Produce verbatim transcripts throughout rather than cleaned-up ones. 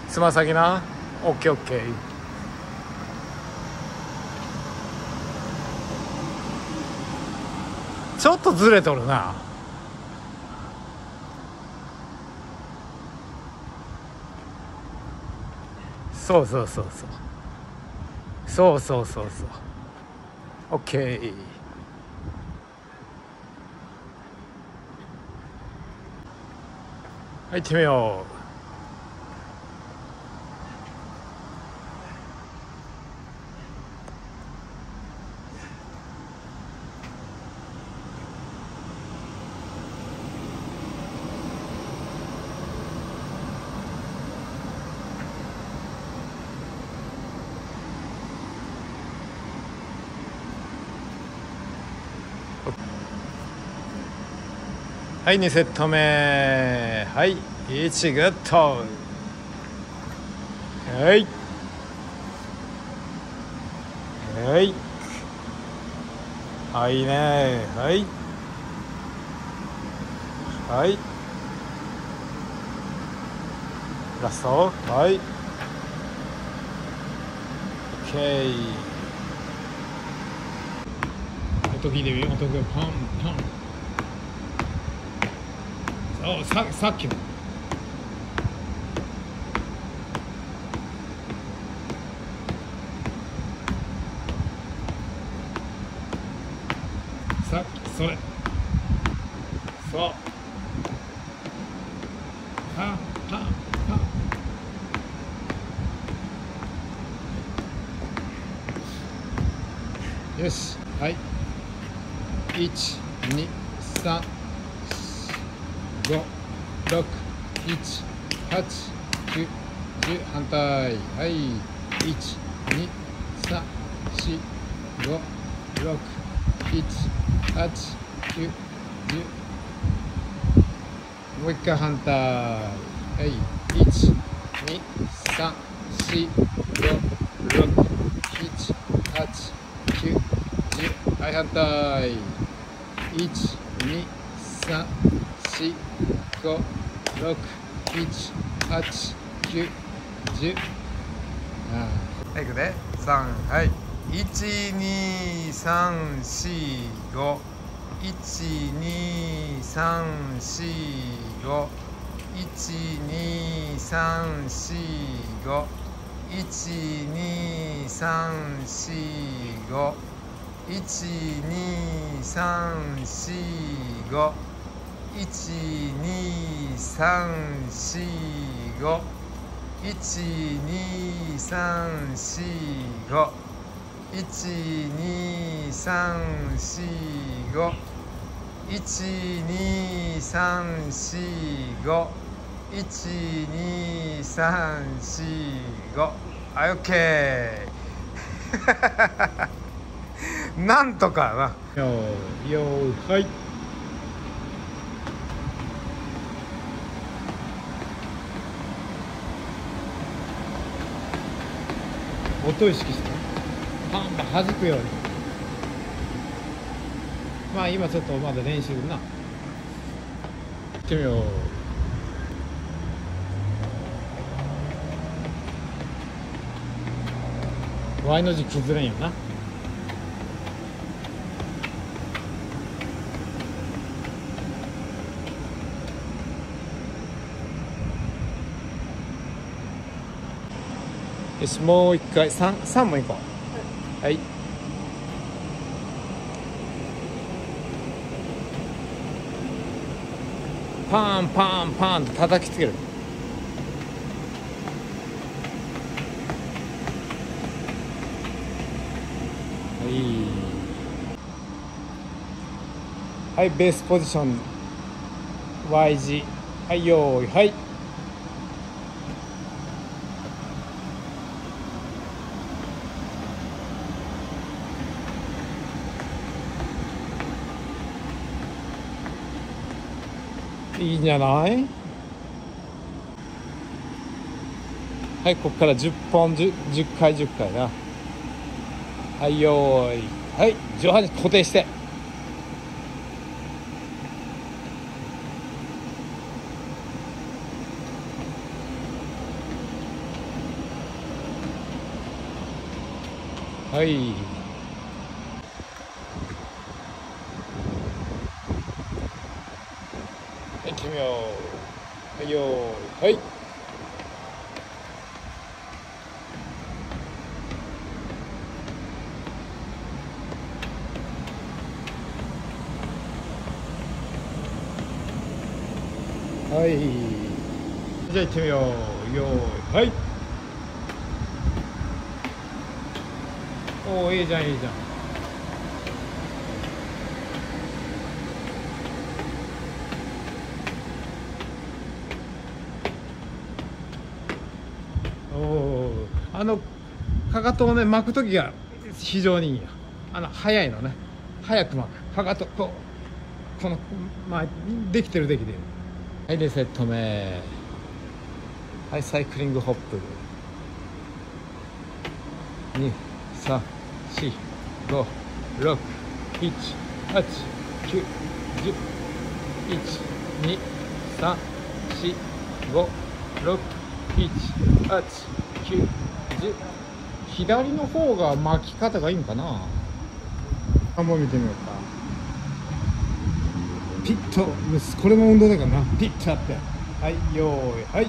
つま先な。オッケーオッケー。ちょっとずれとるな。そうそうそうそうそうそうそうそう。オッケー。はい、行ってみよう。はい、にセット目。はい、いちグッド。はいはいあ、いいね。はいはいラスト。はい OK。 音聞いてみよう。音がパンパン。そう、ささっきのさっきそれ。そうパンパンパン。よし、はい、いちにさんごろくいちはちきゅうじゅう。反対。はい、いちにさんしごろくいちはちきゅうじゅう。もう一回反対。はい、いちにさんしごろくいちはちきゅうじゅう。はい、反対。いちにさんしごろくいちはちきゅうじゅう。はい、いくで。さん、はい、いちにさんしごいちにさんしごいちにさんしごいちにさんしごいちにさんしごいちにさんしごいちにさんしごいちにさんしごいちにさんしごいちにさんしご。はい、オッケー。なんとかな。よーよー、はい。音を意識してパンパン弾くように。まあ今ちょっとまだ練習な。行ってみよう。Y の字崩れんよな。よし、もう一回、三、三もいこう。はい。パンパンパンと叩きつける。はい。はい、ベースポジション Y 字。はい、よーい、はい。いいんじゃない。はい、ここからじゅっぽん、じゅうかいじゅっかいな。はい、よーい、はい、上半身固定して。 はい。行ってみよう。はいよー。はい。はい。じゃあ行ってみよう。よーい。はい。おお、いいじゃん、いいじゃん。おお、あのかかとをね巻く時が非常にいいよ。あの早いのね、早く巻くかかとこう、このまあできてるできてる。はい、でセット目。はい、サイクリングホップにさんしごろくしちはちきゅうじゅういちにさんしごろくしちはちきゅうじゅう。左の方が巻き方がいいのかな。あ、もう見てみようか。ピッと、これも運動だからな。ピッとやって、はい、よーい、はい、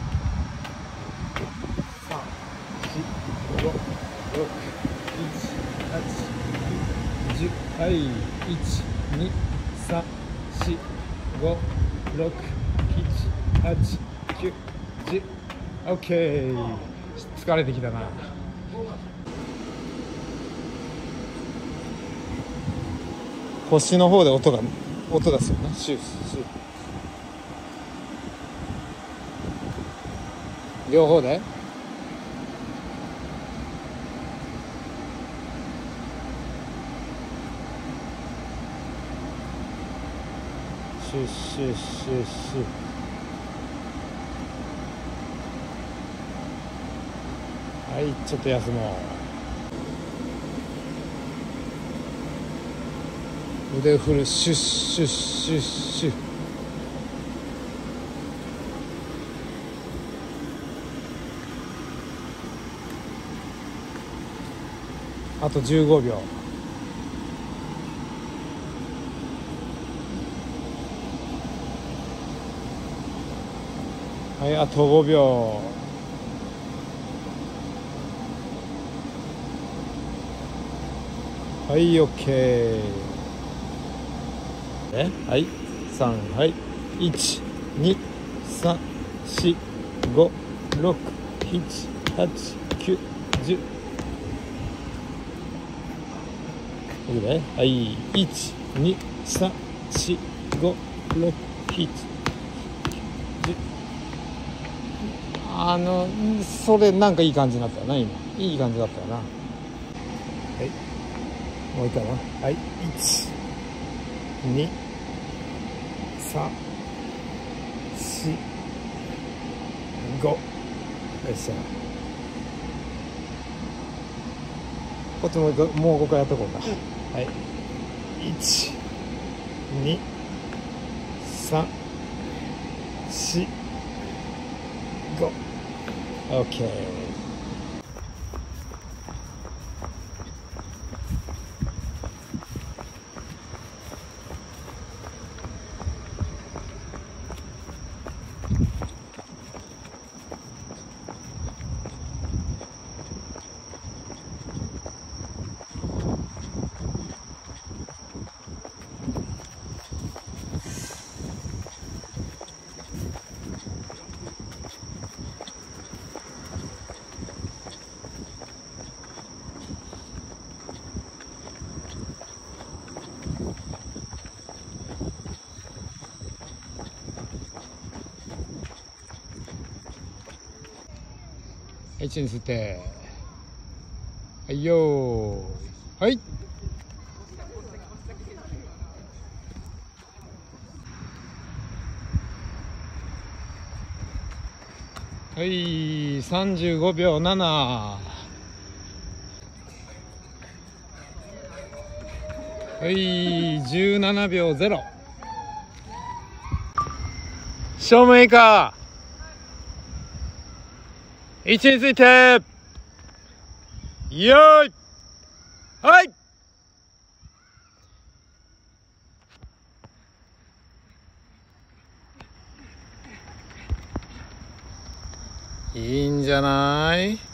さんしごろくしちはちきゅうじゅう。はい、いちにさんしごろくしちはちきゅうじゅう。オッケー。疲れてきたな。腰の方で音が音出すよな。シューシュー。両方で。シュッシュッシュッシュッ。はい、ちょっと休もう。腕振る、シュッシュッシュッシュッ。あとじゅうごびょう。はい、あとごびょう。はい、オッケー。え、はい、さん、はい、いちにさんしごろくしちはちきゅうじゅう。いいね。はい、いちにさんしごろくしちじゅう。あのそれなんかいい感じになったよな。今いい感じだったよな。はい、もう一回な。はい、いちにさんしご。よっしゃ。こっちももうごかいやっとこうか。はい、いちにさんしご。オッケー。位置について、はいよー、はい、はい、さんじゅうごびょうなな。はい、じゅうななびょうゼロ。正面以下、位置について、よーい。 はい。いいんじゃない？